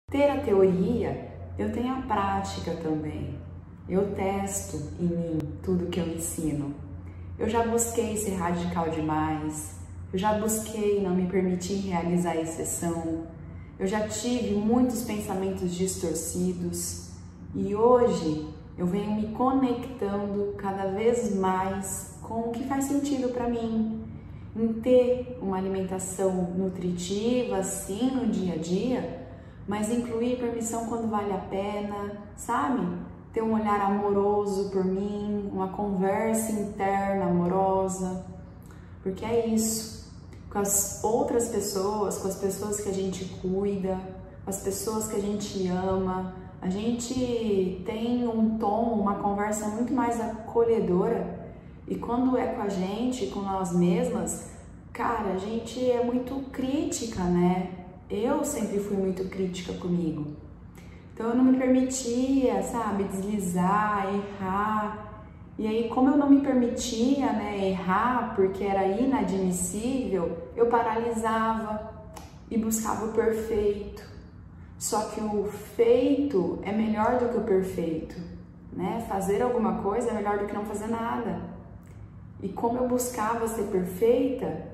Ter a teoria, eu tenho a prática também. Eu testo em mim tudo que eu ensino. Eu já busquei ser radical demais, eu já busquei não me permitir realizar a exceção, eu já tive muitos pensamentos distorcidos e hoje eu venho me conectando cada vez mais com o que faz sentido para mim, em ter uma alimentação nutritiva, sim, no dia a dia, mas incluir permissão quando vale a pena, sabe? Ter um olhar amoroso por mim, uma conversa interna amorosa, porque é isso, com as outras pessoas, com as pessoas que a gente cuida, com as pessoas que a gente ama, a gente tem um tom, uma conversa muito mais acolhedora, e quando é com a gente, com nós mesmas, cara, a gente é muito crítica, né? Eu sempre fui muito crítica comigo. Então eu não me permitia, sabe, deslizar, errar. E aí, como eu não me permitia, né, errar, porque era inadmissível, eu paralisava e buscava o perfeito. Só que o feito é melhor do que o perfeito, né? Fazer alguma coisa é melhor do que não fazer nada. E como eu buscava ser perfeita,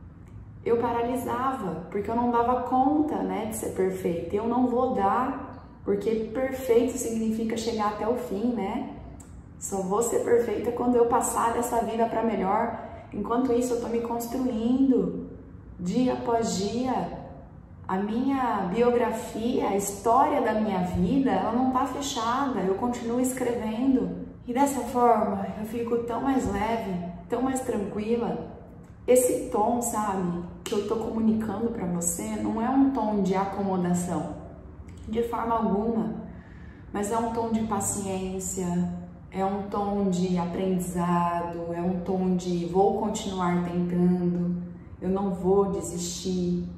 eu paralisava, porque eu não dava conta, né, de ser perfeita. Eu não vou dar, porque perfeito significa chegar até o fim, né? Só vou ser perfeita quando eu passar dessa vida para melhor. Enquanto isso, eu tô me construindo dia após dia. A minha biografia, a história da minha vida, ela não tá fechada. Eu continuo escrevendo. E dessa forma, eu fico tão mais leve, tão mais tranquila. Esse tom, sabe, que eu tô comunicando para você, não é um tom de acomodação, de forma alguma, mas é um tom de paciência, é um tom de aprendizado, é um tom de vou continuar tentando, eu não vou desistir,